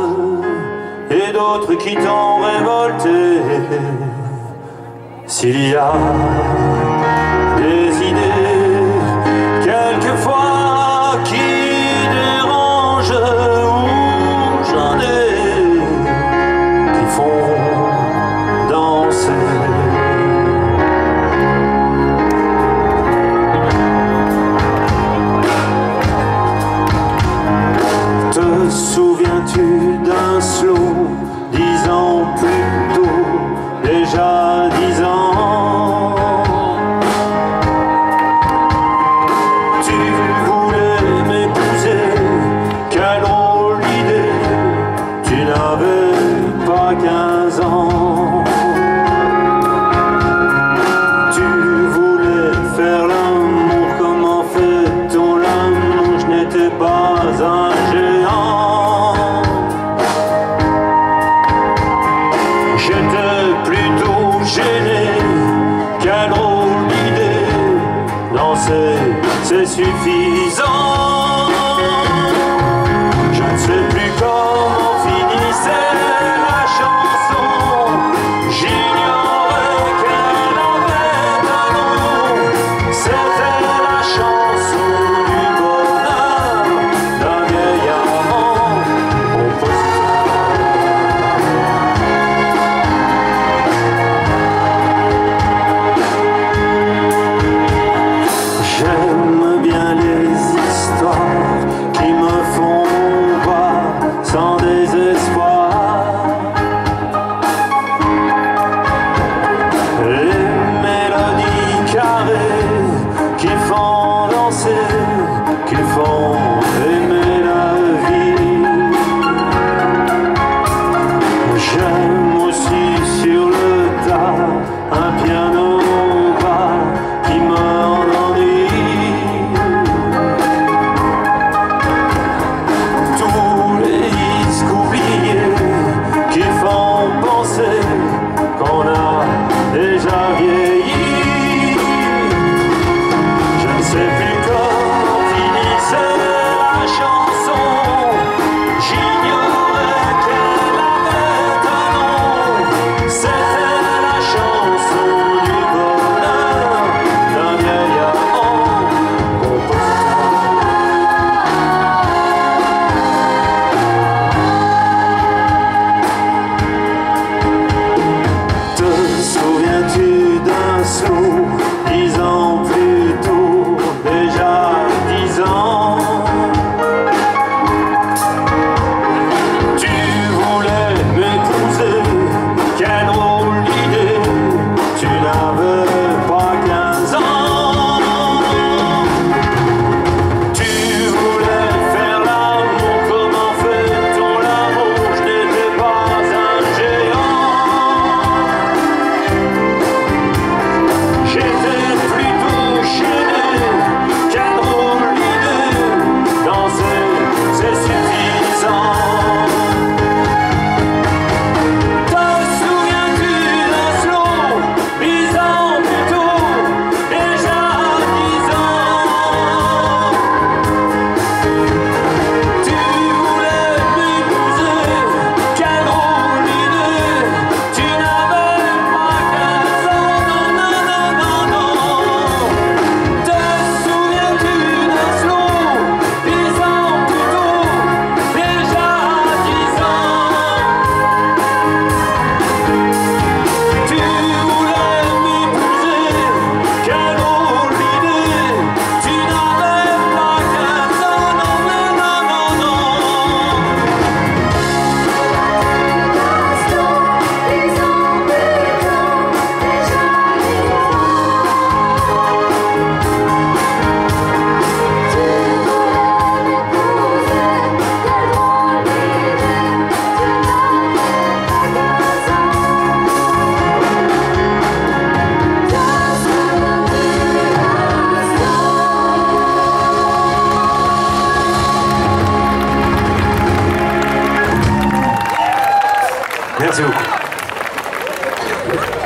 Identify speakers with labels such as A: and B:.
A: et d'autres qui t'ont révolté. S'il y a des idées quelquefois qui dérangent, ou j'en ai qui font danser. Te souviens-tu d'un slow 10 ans plus tôt, déjà 10 ans? Tu voulais m'épouser, quelle drôle d'idée, tu n'avais pas 15 ans. Tu voulais faire l'amour, comment fait-on l'amour? Je n'étais pas un géant. J'étais plutôt gêné, quelle drôle d'idée, danser c'est suffisant. Je ne sais plus comment finissait la chanson, j'ignorais qu'elle avait un nom. C'était la chanson du bonheur d'un vieil amant compositeur. J'aime bien les histoires qui me font voir sans désespoir. Les mélodies carrées qui font danser, qui font aimer la vie. J'aime aussi sur le tas un piano bas qui m'endormit. Tous les disques oubliés qui font penser qu'on a déjà vieilli. Je ne sais plus comment finissait la chanson, j'ignorais qu'elle avait un nom. C'était la chanson du bonheur d'un vieil amant compositeur. Te souviens-tu d'un slow 10 ans plus tôt, déjà 10 ans? Tu voulais m'épouser, quelle drôle d'idée, tu n'avais pas 15 ans. Tu voulais faire l'amour, comment fait-on l'amour? Je n'étais pas un géant. J'étais plutôt gêné, quelle drôle d'idée, danser c'est suffisant. Te souviens-tu d'un slow 10 ans plus tôt, déjà 10 ans? Tu voulais m'épouser, quelle drôle d'idée, tu n'avais pas 15 ans. Non, non, non, non, non. Te souviens-tu d'un slow 10 ans plus tôt, déjà 10 ans? Tu voulais m'épouser, quelle drôle d'idée, tu n'avais pas 15 ans. Non, non, non, non, non. Merci beaucoup.